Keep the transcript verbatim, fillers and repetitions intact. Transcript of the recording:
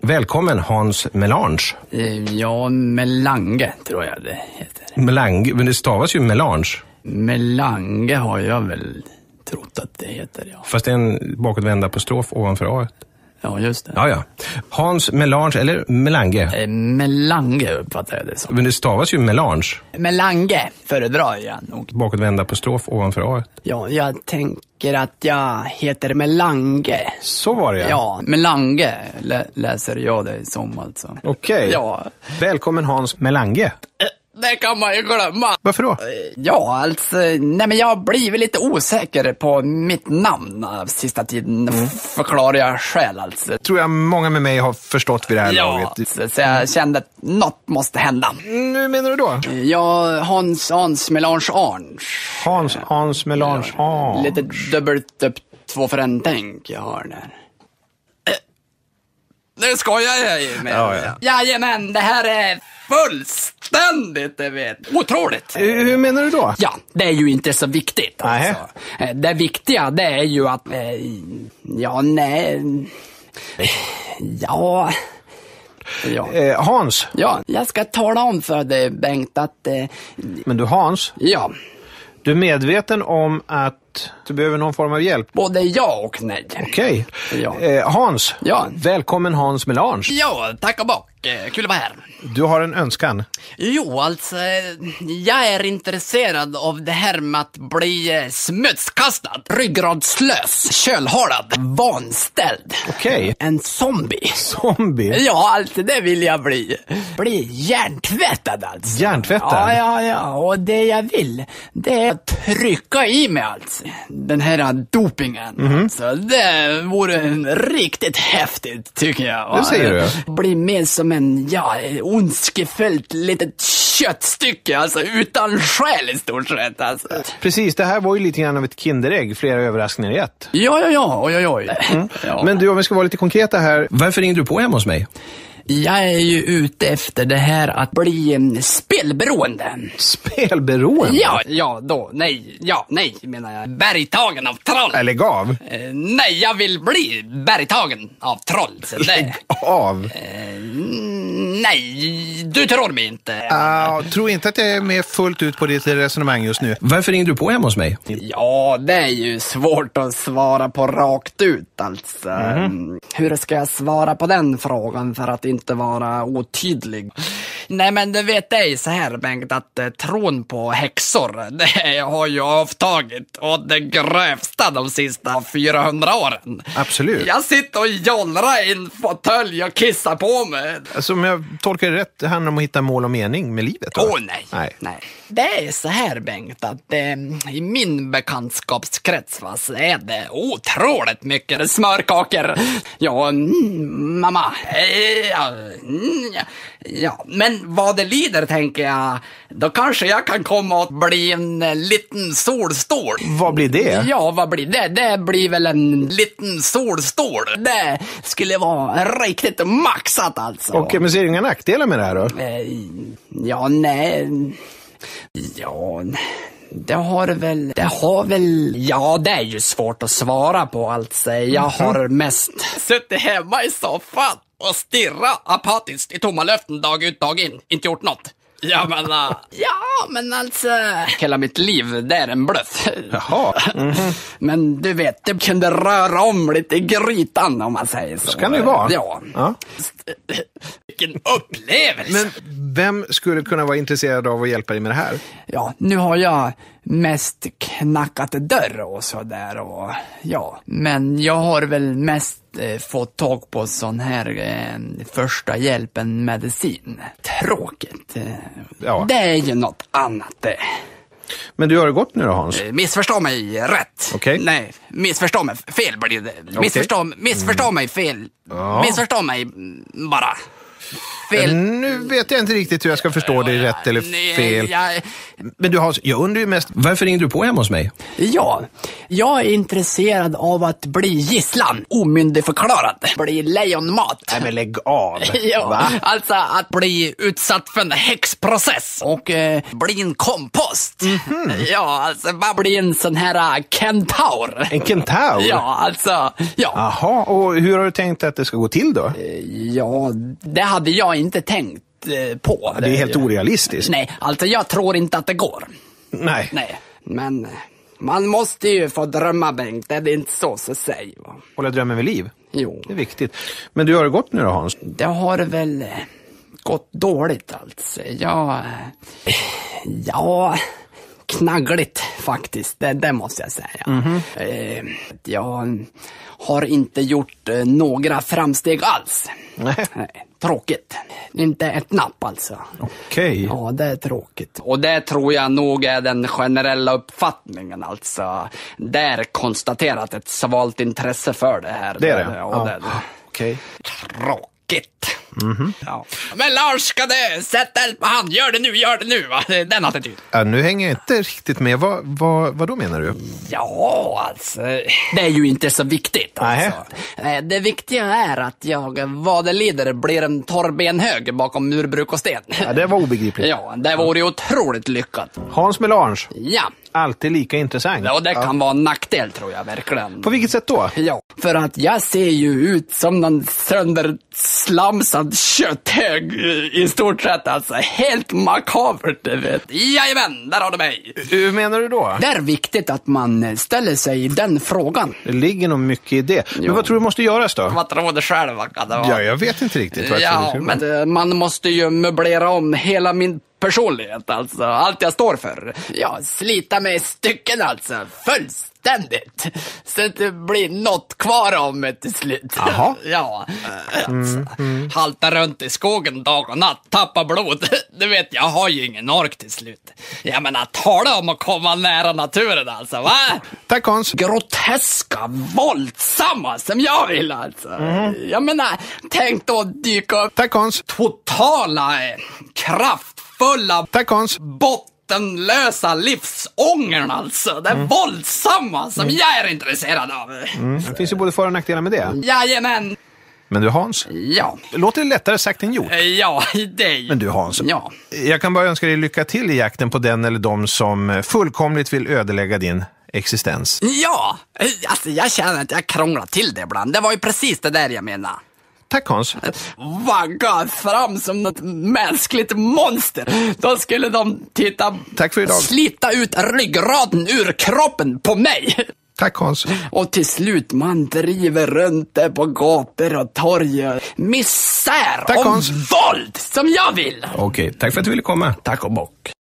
Välkommen Hans Melange. Ja, Melange tror jag det heter. Melange, men det stavas ju Melange. Melange har jag väl trott att det heter, ja. Fast det är en bakåtvända apostrof ovanför A. Ja, just det. Ja, ja. Hans Melange, eller Melange? Eh, Melange uppfattar jag det som. Men det stavas ju Melange. Melange föredrar jag nog. Bakåtvända apostrof ovanför A. Ja, jag tänker att jag heter Melange. Så var det, ja. Ja, Melange lä- läser jag det som alltså. Okej. Okay. Ja. Välkommen Hans Melange. Det kan man ju glömma. Varför då? Ja, alltså, nej men jag har blivit lite osäker på mitt namn av sista tiden. Mm. Förklarar jag själv alltså. Tror jag många med mig har förstått vid det här ja, laget. Så, så jag kände att något måste hända. Mm, hur menar du då? Ja, Hans, Hans Melange Arns. Hans, Hans Melange Arns. Lite dubbelt upp två för en tänk jag har där. Nu skojar jag ju med. Ja, ja. Jajamän, det här är fullständigt, det vet. Otroligt. Hur menar du då? Ja, det är ju inte så viktigt alltså. Nej. Det viktiga, det är ju att... Ja, nej... Ja... Ja. Eh, Hans. Ja, jag ska tala om för dig, Bengt, att... Eh, Men du Hans, ja, du är medveten om att du behöver någon form av hjälp? både ja och nej. Okej. Ja. Eh, Hans, Ja. välkommen Hans Melange. Ja, tack och bock. Kul att vara här. Du har en önskan. Jo, alltså, jag är intresserad av det här med att bli smutskastad, ryggradslös, kölhalad, vanställd. Okej. En zombie. Zombie? Ja, alltså det vill jag bli. Bli hjärntvättad alltså. Hjärntvättad? Ja, ja, ja. Och det jag vill, det är att trycka i mig alltså. Den här dopingen. Mm-hmm. Alltså, det vore riktigt häftigt tycker jag. Det säger du. Bli mer som en, ja, ondskefullt litet köttstycke. Alltså utan själ i stort sett. Alltså. Precis, det här var ju lite grann av ett kinderägg. Flera överraskningar i ett. Ja, ja, ja. Oj, oj, oj. Mm. Ja. Men du, om vi ska vara lite konkreta här. Varför ringde du på hemma hos mig? Jag är ju ute efter det här att bli um, spelberoende. Spelberoende? Ja, ja, då, nej, ja, nej, menar jag. Bergtagen av troll. Äh, lägg av. Eh, nej, jag vill bli bergtagen av troll. Så det, lägg av. Eh, nej, du tror mig inte. Jag uh, tror inte att jag är med fullt ut på ditt resonemang just nu. Varför ringde du på hemma hos mig? Ja, det är ju svårt att svara på rakt ut, alltså. Mm. Hur ska jag svara på den frågan för att inte vara otydlig? Nej, men du vet det är så här, Bengt, att eh, tron på häxor, det har ju avtagit och det grövsta de sista fyrahundra åren. Absolut. Jag sitter och jollrar i en fåtölj och kissar på mig. Alltså, om jag tolkar det rätt, det handlar om att hitta mål och mening med livet. Åh, oh, nej. nej. nej. Det är så här, Bengt, att eh, i min bekantskapskrets va, så är det otroligt mycket smörkakor. Ja, mm, mamma. Eh, ja, mm, ja, ja, men vad det lider, tänker jag, då kanske jag kan komma att bli en eh, liten solstol. Vad blir det? Ja, vad blir det? Det blir väl en liten solstol. Det skulle vara riktigt maxat alltså. Okej, men ser du inga nackdelar med det här då? Eh, ja, nej... Ja, det har väl, det har väl, ja det är ju svårt att svara på alltså. Jag har mest suttit hemma i soffan och stirrat apatiskt i tomma löften dag ut dag in, inte gjort något. Ja men, uh, ja men alltså, hela mitt liv, det är en bluff. Jaha. Mm-hmm. Men du vet, det kunde röra om lite i grytan om man säger så. Så kan det vara. Ja. Ja. Vilken upplevelse. Men vem skulle kunna vara intresserad av att hjälpa dig med det här? Ja, nu har jag mest knackat dörr och sådär och ja. Men jag har väl mest eh, fått tag på sån här eh, första hjälpen medicin. Tråkigt. Eh, ja. Det är ju något annat det. Men du har det gått nu då, Hans? Eh, missförstå mig rätt. Okej. Okay. Nej, missförstå mig fel blir det. Missförstå, okay. missförstå mm. mig fel. Ja. Missförstå mig bara. fel. Nu vet jag inte riktigt hur jag ska förstå dig rätt eller fel. Nej, jag... Men du Hans, jag undrar ju mest, varför ringde du på hemma hos mig? Ja, jag är intresserad av att bli gisslan, omyndigförklarad, bli lejonmat. Nej men lägg av. Ja, Va? alltså att bli utsatt för en häxprocess och eh, bli en kompost. Mm-hmm. Ja, alltså bara bli en sån här uh, kentaur. En kentaur? Ja, alltså, ja. Jaha, och hur har du tänkt att det ska gå till då? Ja, det hade jag inte tänkt på. Det är helt orealistiskt. Nej, alltså jag tror inte att det går. Nej. Nej, men man måste ju få drömma, Bengt. Det är inte så, så säg. Va? Hålla drömmen vid liv? Jo. Det är viktigt. Men du har det gått nu då, Hans? Det har väl gått dåligt alltså. Ja, ja, knaggligt faktiskt. Det, det måste jag säga. Mm-hmm. Eh, jag har inte gjort eh, några framsteg alls. Nej. Nej. Tråkigt. Inte ett napp alltså. Okej. Okay. Ja, det är tråkigt. Och det tror jag nog är den generella uppfattningen alltså. Det är konstaterat ett svalt intresse för det här. Det är det? Ja, det är det. Okej. Tråkigt. Mm-hmm. Ja. Men Lars, ska du sätta eld på han? Gör det nu, gör det nu va? Den attityd. Ja, nu hänger jag inte riktigt med. Vad, vad, vad då menar du? Ja, alltså. Det är ju inte så viktigt alltså. Nej. Det viktiga är att jag, vad det lider, blir en torrbenhög bakom murbruk och sten. Ja, det var obegripligt. Ja, det vore ju otroligt lyckat. Hans Melange. Ja. Alltid lika intressant. Ja, det kan ja. vara en nackdel tror jag verkligen. På vilket sätt då? Ja, för att jag ser ju ut som någon sönderslamsad kötthög i stort sett alltså. Helt makabert, du vet. Jajamän, där har du mig. Hur menar du då? Det är viktigt att man ställer sig i den frågan. Det ligger nog mycket i det. Men jo. vad tror du måste göras då? Vad tror du själv? Vad kan det vara? Ja, jag vet inte riktigt. Vad ja, jag men man måste ju möblera om hela min personlighet alltså. Allt jag står för. Ja, slita med stycken alltså. Fullständigt. Så att det blir något kvar om det till slut. Jaha. Ja, alltså. Mm, mm. Halta runt i skogen dag och natt. Tappa blod. Du vet, jag har ju ingen ork till slut. Jag menar, tala om att komma nära naturen alltså, va? Tack Hans. Groteska, våldsamma som jag vill alltså. Mm. Jag menar, tänk då dyka upp. Tack Hans. Totala eh, kraftfulla. Tack Hans. Bottenlösa livsångern alltså. Det är mm. våldsamma som mm. jag är intresserad av. Mm. Det finns ju både för- och nackdelar med det. Jajamän. Men du Hans, ja. låter det lättare sagt än gjort? Ja, det är ju. Men du Hans, ja. jag kan bara önska dig lycka till i jakten på den eller de som fullkomligt vill ödelägga din existens. Ja, alltså jag känner att jag krånglar till det ibland. Det var ju precis det där jag menar. Tack Hans. Vagga fram som något mänskligt monster. Då skulle de titta... Tack för idag. Slita ut ryggraden ur kroppen på mig. Tack Hans. Och till slut man driver runt där på gator och torg. Misär. Tack, och Hans. Våld som jag vill. Okej, tack för att du ville komma. Tack och bock.